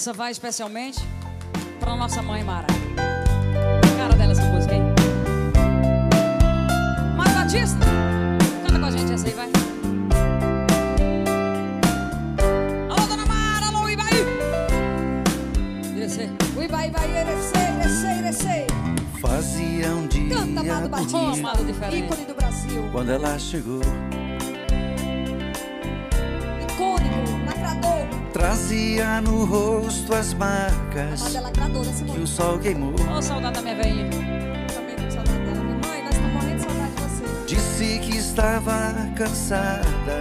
Essa vai especialmente pra nossa mãe Mara. Cara dela essa música, hein? Mário Batista, canta com a gente essa aí, vai. Alô, dona Mara, alô, Ibaí. Descer. Ibaí, descer. Fazia um dia Canta, Amado Batista, ícone do Brasil. quando ela chegou, icônico, lacrador. trazia no rosto as marcas Amado é lacrador, esse que o momento. sol queimou. Ô, saudade da minha velhinha. Também tô com saudade dela. Mãe, nós estamos morrendo de saudade de você. Disse que estava cansada,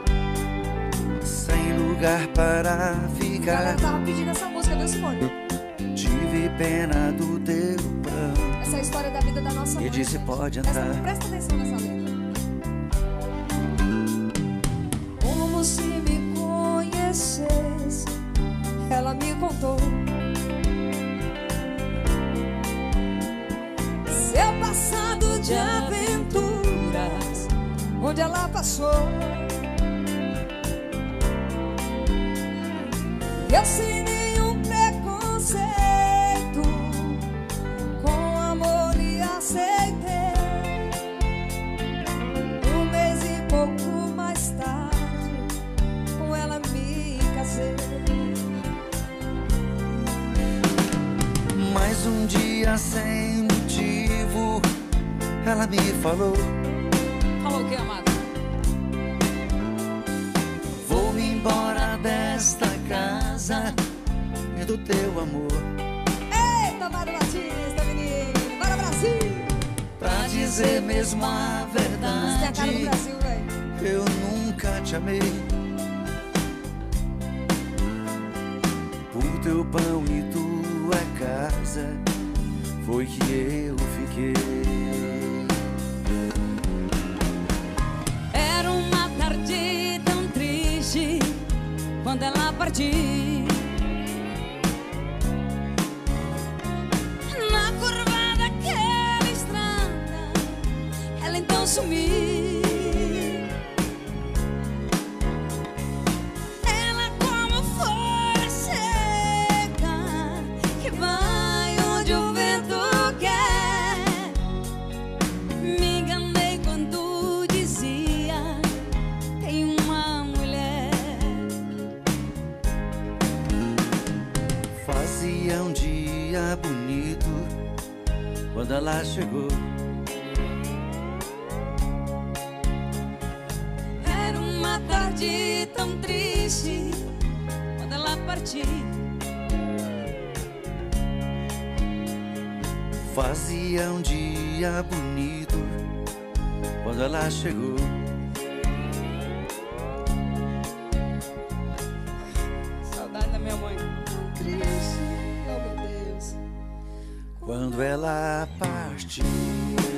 sem lugar para A ficar. galera tava pedindo essa música, viu, Simone? Tive pena do teu pranto Essa é a história da vida da nossa mãe. e disse: gente. pode entrar. Presta atenção nessa letra. Como se me conhecesse, ela me contou seu passado de aventuras, onde ela passou. Eu sem nenhum preconceito, com amor lhe aceitei. Um mês e pouco mais tarde, com ela me casei. Mais um dia sem motivo, ela me falou: Falou o que, amado? vou-me embora desta casa e do teu amor, Eita, Mário Batista, menino, bora Brasil! pra dizer mesmo a Você tem a cara do verdade. Brasil, velho. Eu nunca te amei por teu pão e tua casa, foi que eu fiquei. Era uma tarde tão triste quando ela partiu. Na curva daquela estrada, ela então sumiu. Ela como folha seca que vai onde o vento quer. Me enganei quando dizia: tem uma mulher. Fazia um dia bonito quando ela chegou, Era uma tarde tão triste quando ela partiu. fazia um dia bonito quando ela chegou. Saudade da minha mãe. Triste, oh meu Deus. Quando ela partiu,